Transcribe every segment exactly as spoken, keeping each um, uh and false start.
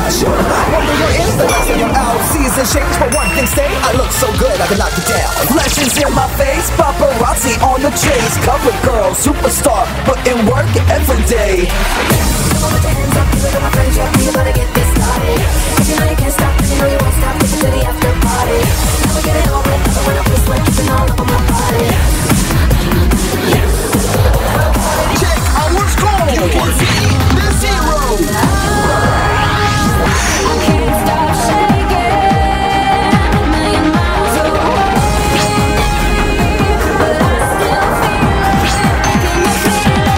should. Wonder your Insta likes and your out. Season change, but one thing stay, I look so good, I can knock you down. Flashes in my face, paparazzi on the chase. Cover girl, superstar, put in work every day. Come on, put your hands up, keep it on my friends, yeah, we about to get this started. If you know you can't stop, if you know you won't stop, take it to the after party. Now we get it on, with nothing when I put sweat, keeping all up on my body. Check our score. You can see the zero. I can't stop shaking, a million miles away, but I still feel it, can you feel it?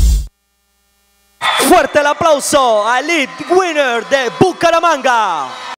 Fuerte el aplauso a Elite Winner de Bmanga.